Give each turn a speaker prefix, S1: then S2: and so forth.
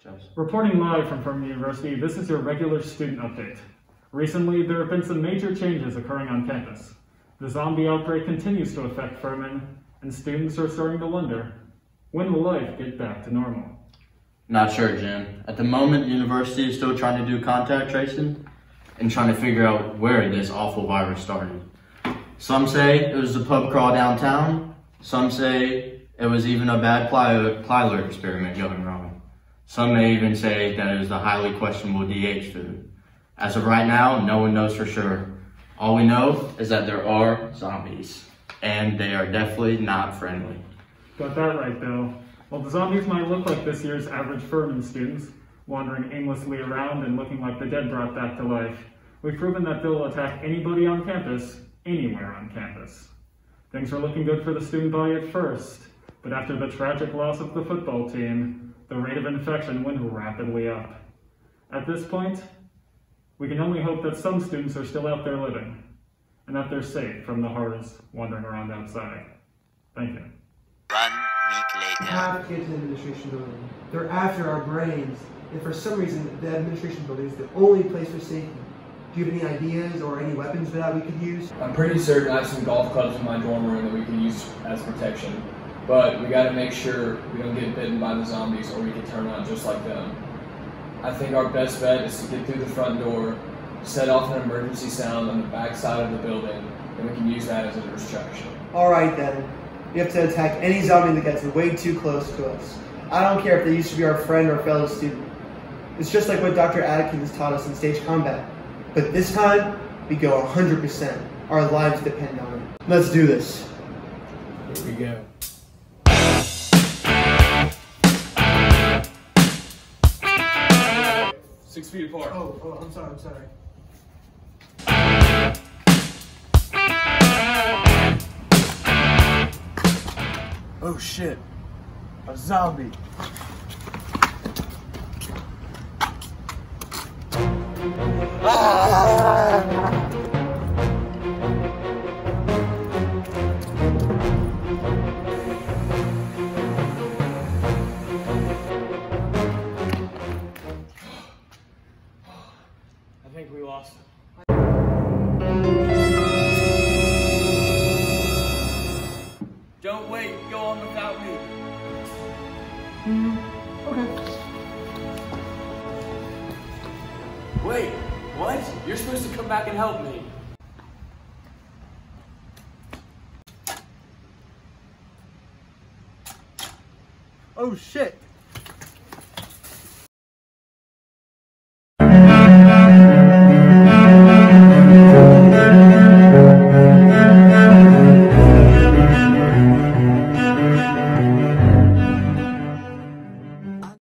S1: Reporting live from Furman University, this is your regular student update. Recently, there have been some major changes occurring on campus. The zombie outbreak continues to affect Furman, and students are starting to wonder, when will life get back to normal?
S2: Not sure, Jim. At the moment, the university is still trying to do contact tracing and trying to figure out where this awful virus started. Some say it was the pub crawl downtown. Some say it was even a bad Plyler experiment going wrong. Some may even say that it was the highly questionable DH food. As of right now, no one knows for sure. All we know is that there are zombies, and they are definitely not friendly.
S1: Got that right, Bill. While the zombies might look like this year's average Furman students, wandering aimlessly around and looking like the dead brought back to life, we've proven that they'll attack anybody on campus, anywhere on campus. Things were looking good for the student body at first, but after the tragic loss of the football team, the rate of infection went rapidly up. At this point, we can only hope that some students are still out there living, and that they're safe from the horrors wandering around outside. Thank you.
S3: 1 week later.
S4: We have kids in the administration building. They're after our brains, and for some reason, the administration building is the only place for safety. Do you have any ideas or any weapons that we could use?
S5: I'm pretty certain I have some golf clubs in my dorm room that we can use as protection. But we gotta make sure we don't get bitten by the zombies or we can turn out just like them. I think our best bet is to get through the front door, set off an emergency sound on the back side of the building, and we can use that as a distraction. Alright then. We have to attack any zombie that gets way too close to us. I don't care if they used to be our friend or fellow student. It's just like what Dr. Adkins taught us in stage combat. But this time, we go 100%. Our lives depend on it. Let's do this. Here we go.
S6: Six feet apart.
S4: Oh, I'm sorry.
S6: Oh shit. A zombie. I think we lost him. Don't wait, go on without me.
S4: Okay.
S6: Wait, what? You're supposed to come back and help me.
S4: Oh shit!